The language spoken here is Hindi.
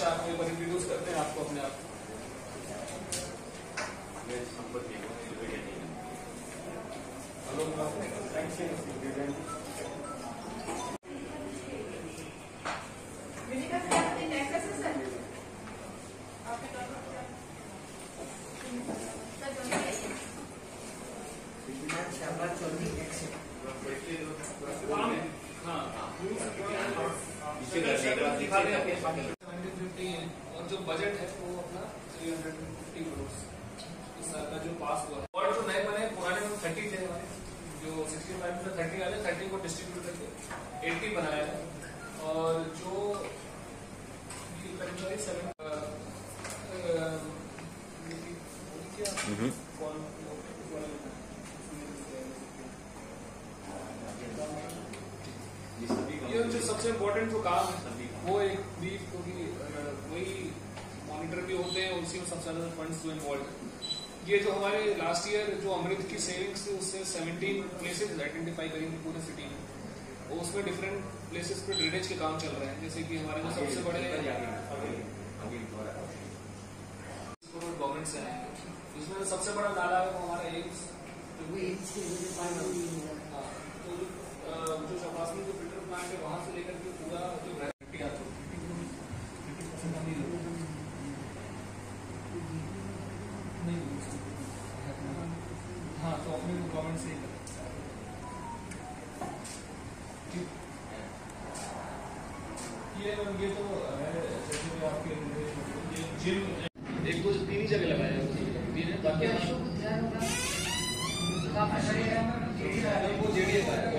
से आपको एक बार इंट्रोड्यूस करते हैं आपको अपने आप। और जो बजट है वो अपना 350 करोड़ इस साल का जो पास हुआ है। और जो नए बने पुराने में 30 थे हमारे, जो 65 में 30 आए, 30 को डिस्ट्रीब्यूट करके 80 बनाया है। और जो कर्मचारी 7 ये जो सबसे इम्पोर्टेंट जो काम है वो एक ब्रीफ, क्योंकि वही मॉनिटर भी होते हैं, उसी में सबसे ज्यादा फंड्स जो इन्वॉल्व है। ये जो हमारे लास्ट ईयर जो अमृत की सेविंग्स थी उससे 17 प्लेसेज आइडेंटिफाई करेंगे पूरे सिटी में, और उसमें डिफरेंट प्लेसेस पे ड्रेनेज के काम चल रहे हैं। जैसे कि हमारे जो सबसे बड़े गवर्नमेंट से आए, इसमें सबसे बड़ा नाला है वो हमारा एम्स। जो शपास में जो फिल्टर प्लांट है वहां से लेकर के पूरा जो गारंटी आता है हाँ, तो अपने गवर्नमेंट से ये तो जैसे आपके जिम एक दो 3 ही जगह लगाया है, बाकी वो जेडीए का है।